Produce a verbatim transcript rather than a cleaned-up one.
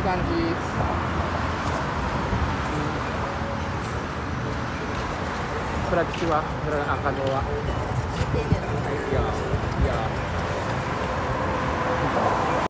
い感じ。プラ吉は、プラ赤象は。